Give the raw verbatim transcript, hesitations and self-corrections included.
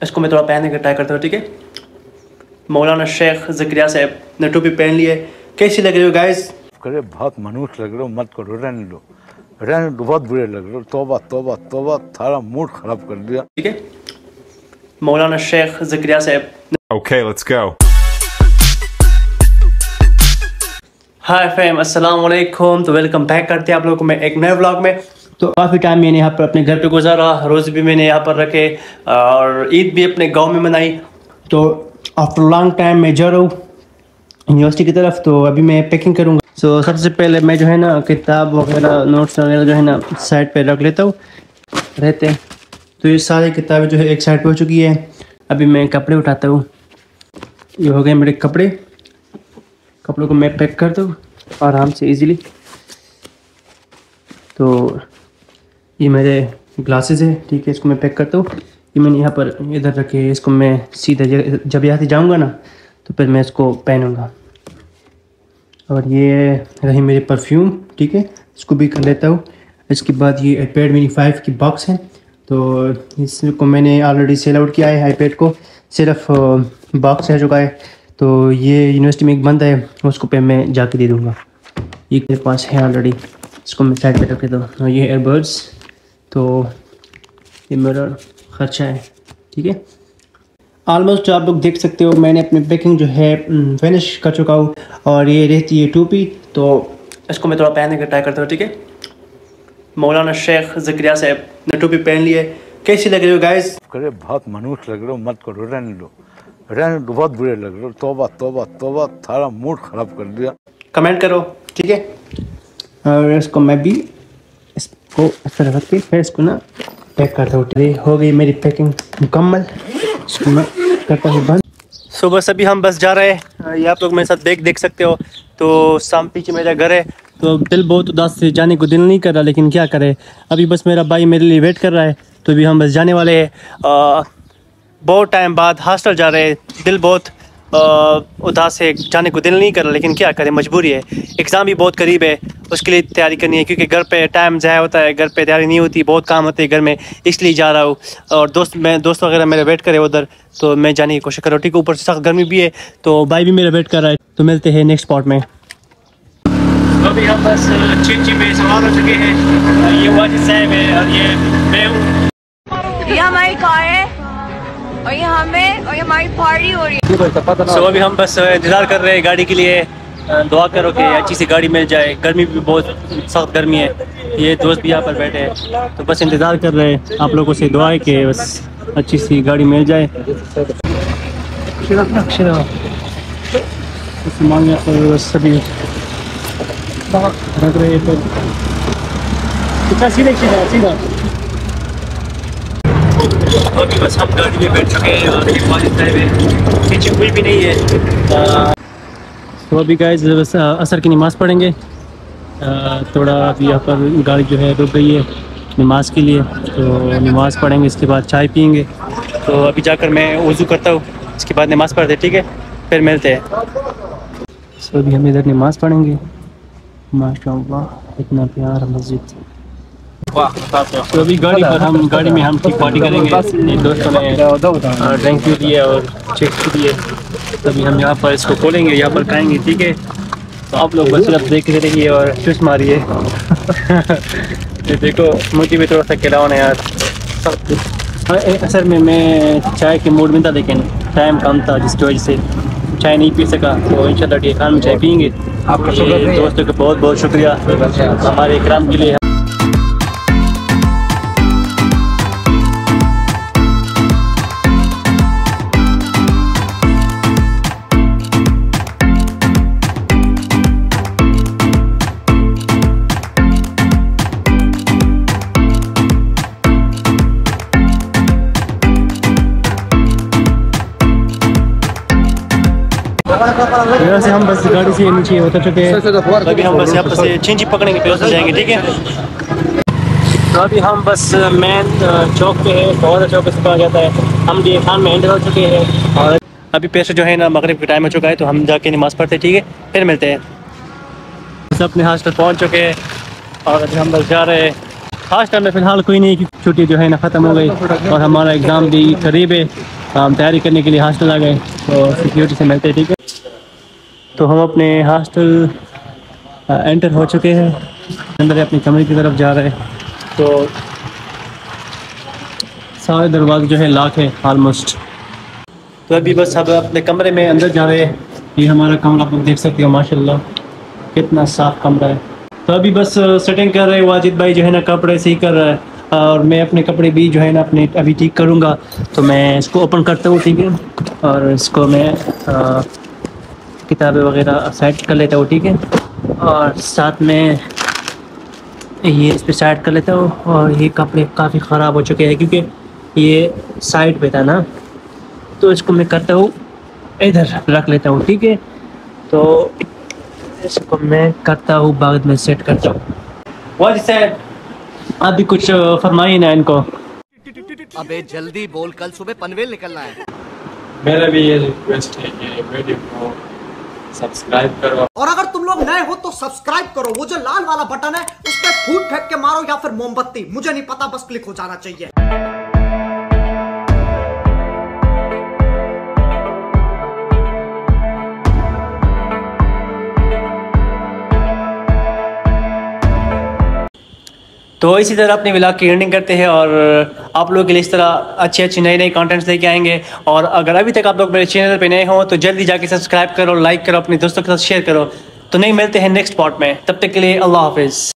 इसको मैं थोड़ा पहनने का ट्राई करता हूँ, ठीक है। मौलाना शेख ज़करिया साहब ने टोपी पहन ली है। कैसी लग रही हो गाइस? करे बहुत मनुष्य लग रहे हो, मत करो, रहने लो रहने दो, बहुत बुरे लग रहे हो। तौबा तौबा तौबा, थारा मूड खराब कर दिया, ठीक है। मौलाना शेख ज़करिया साहब। Okay, let's go. Hi fam, अस्सलाम वालेकुम। तो वेलकम बैक करते हैं आप लोगों को मैं एक नए व्लॉग में। तो काफ़ी टाइम मैंने यहाँ पर अपने घर पे गुजारा, रोज़े भी मैंने यहाँ पर रखे और ईद भी अपने गांव में मनाई। तो आफ्टर लॉन्ग टाइम मैं जा रहा हूँ यूनिवर्सिटी की तरफ। तो अभी मैं पैकिंग करूँगा। सो so, सबसे पहले मैं जो है ना किताब वगैरह नोट्स वगैरह जो है ना साइड पे रख लेता हूँ रहते हैं। तो ये सारी किताबें जो है एक साइड पे हो चुकी है। अभी मैं कपड़े उठाता हूँ। ये हो गए मेरे कपड़े। कपड़ों को मैं पैक करता हूँ आराम से इजीली। तो ये मेरे ग्लासेस है, ठीक है, इसको मैं पैक करता हूँ। ये मैंने यहाँ पर इधर रखे है। इसको मैं सीधा जब यहाँ से जाऊँगा ना तो फिर मैं इसको पहनूँगा। और ये रही मेरी परफ्यूम, ठीक है, इसको भी कर लेता हूँ। इसके बाद ये आईपैड मिनी फाइव की बॉक्स है। तो इसको मैंने ऑलरेडी सेल आउट किया है आईपैड को, सिर्फ बॉक्स है चुका है। तो ये यूनिवर्सिटी में एक बंद है, उसको पे मैं जाके दे दूँगा। ये मेरे पास है ऑलरेडी, इसको मैं साइड पे रख देता हूँ। और ये एयरबड्स, तो ये मेरा ख़र्चा है, ठीक है। ऑलमोस्ट आप लोग देख सकते हो मैंने अपनी पैकिंग जो है फिनिश कर चुका हूँ। और ये रहती है टोपी, तो इसको मैं थोड़ा पहनने का ट्राई करता हूँ, ठीक है। मौलाना शेख ज़करिया साहब ने टोपी पहन ली है। कैसी लग रही हो गाइस? करे बहुत मनुष्य लग रहे हो, मत करो, रहने लो रहने दो, बहुत बुरे लग रहे हो। तौबा तौबा तौबा, थारा मूड खराब कर दिया। कमेंट करो, ठीक है। और इसको मैं भी इसको इस तरह रख के फिर इसको ना पैक करता हूँ। हो गई मेरी पैकिंग मुकम्मल। इसको मैं करता हूँ बंद। सो बस अभी हम बस जा रहे हैं। ये आप लोग मेरे साथ बैग देख सकते हो। तो सामने पीछे मेरा घर है। तो दिल बहुत उदास से जाने को दिल नहीं कर रहा, लेकिन क्या करे, अभी बस मेरा भाई मेरे लिए वेट कर रहा है। तो अभी हम बस जाने वाले हैं। बहुत टाइम बाद हॉस्टल जा रहे हैं। दिल बहुत उदास है, जाने को दिल नहीं कर रहा, लेकिन क्या करें, मजबूरी है। एग्ज़ाम भी बहुत करीब है, उसके लिए तैयारी करनी है, क्योंकि घर पे टाइम ज़ाया होता है, घर पे तैयारी नहीं होती, बहुत काम होते हैं घर में, इसलिए जा रहा हूँ। और दोस्त मैं दोस्त वगैरह मेरे वेट करे उधर, तो मैं जाने की कोशिश कर रहा हूँ, ठीक है। ऊपर से सख्त गर्मी भी है, तो भाई भी मेरा वेट कर रहा है। तो मिलते हैं नेक्स्ट स्पॉट में। तो अभी हम बस चिंची में सवार हो चुके हैं। ये वाजिद साहब है और ये मैं हूँ। ये हमारी कार है और ये हमें और ये हमारी पार्टी हो रही है। सो so, अभी हम बस इंतज़ार कर रहे हैं गाड़ी के लिए। दुआ करो कि अच्छी सी गाड़ी मिल जाए, गर्मी भी बहुत सख्त गर्मी है। ये दोस्त भी यहाँ पर बैठे हैं, तो बस इंतज़ार कर रहे हैं। आप लोगों से दुआ है कि बस अच्छी सी गाड़ी मिल जाए। सभी रख रहे हैं, सीधे सीधा सीधा। अभी बस हम गाड़ी में बैठ चुके हैं और पीछे कोई भी नहीं है। तो अभी गाइस बस असर की नमाज़ पढ़ेंगे। थोड़ा अभी यहाँ पर गाड़ी जो है रुक गई है नमाज के लिए, तो नमाज़ पढ़ेंगे, इसके बाद चाय पियेंगे। तो अभी जाकर मैं वज़ू करता हूँ, इसके बाद नमाज़ पढ़ते, ठीक है, फिर मिलते हैं। तो अभी हम इधर नमाज़ पढ़ेंगे। माशाअल्लाह इतना प्यारा मस्जिद। तो अभी गाड़ी पर हम गाड़ी में हम ठीक पार्टी करेंगे। दोस्तों ने ड्रिंक भी दिए और चिप्स भी दिए। तो अभी हम यहाँ पर इसको खोलेंगे, यहाँ पर खाएंगे, ठीक है। तो आप लोग बस सिर्फ देखते रहिए और चुस मारिए। देखो मुझे भी थोड़ा सा खिलाओ ना यार। असल में मैं चाय के मूड में था, लेकिन टाइम कम था जिसकी वजह से चाय नहीं पी सका। तो इंशाल्लाह डी खान में चाय पियेंगे। आपके दोस्तों का बहुत बहुत शुक्रिया हमारे इकराम के लिए। यहाँ से हम बस गाड़ी से नीचे उतर चुके हैं। अभी हम बस यहाँ पर से चिंची पकड़ेंगे, फिर उधर जाएंगे, ठीक है। तो अभी हम बस मेन चौक पे है, बहुत चौक से कहा जाता है। हम डी खान में एंटर हो चुके हैं और अभी पैसे जो है ना मगरिब का टाइम हो चुका है, तो हम जाके नमाज़ पढ़ते, ठीक है, फिर मिलते हैं। बस अपने हॉस्टल पहुँच चुके हैं और अभी हम बस जा रहे हैं। हॉस्टल में फ़िलहाल कोई नहीं, छुट्टी जो है ना ख़त्म हो गई और हमारा एग्ज़ाम भी करीब है। हम तैयारी करने के लिए हॉस्टल आ गए, तो सिक्योरिटी से मिलते हैं, ठीक है। तो हम अपने हॉस्टल एंटर हो चुके हैं, अंदर अपनी कमरे की तरफ जा रहे हैं। तो सारे दरवाजे जो है लॉक है ऑलमोस्ट। तो अभी बस अब अपने कमरे में अंदर जा रहे हैं। ये हमारा कमरा आप लोग देख सकते हो, माशाल्लाह कितना साफ कमरा है। तो अभी बस सेटिंग कर रहे हैं, वाजिद भाई जो है ना कपड़े सही कर रहा है, और मैं अपने कपड़े भी जो है ना अपने अभी ठीक करूँगा। तो मैं इसको ओपन करता हूँ, ठीक है, और इसको मैं आ, किताबें वगैरह सेट कर लेता हूँ, ठीक है, और साथ में ये इस पर साइड कर लेता हूँ। और ये कपड़े काफ़ी ख़राब हो चुके हैं क्योंकि ये साइड पे था ना, तो इसको मैं करता हूँ इधर रख लेता हूँ, ठीक है। तो इसको मैं करता हूँ, बाद में सेट करता हूँ। वाजिद साहब आप भी कुछ फरमाइए ना इनको। अबे जल्दी बोल, कल सुबह पनवेल निकलना है। मेरा भी ये रिक्वेस्ट है कि वीडियो को सब्सक्राइब करो, और अगर तुम लोग नए हो तो सब्सक्राइब करो। वो जो लाल वाला बटन है उस पर फूट फेंक के मारो या फिर मोमबत्ती, मुझे नहीं पता, बस क्लिक हो जाना चाहिए। तो इसी तरह अपने व्लॉग की एंडिंग करते हैं, और आप लोगों के लिए इस तरह अच्छी अच्छी नई नई कंटेंट्स लेके आएंगे। और अगर अभी तक आप लोग मेरे चैनल पे नए हो तो जल्दी जाके सब्सक्राइब करो, लाइक करो, अपने दोस्तों के साथ शेयर करो। तो नहीं मिलते हैं नेक्स्ट पार्ट में, तब तक के लिए अल्लाह हाफिज़।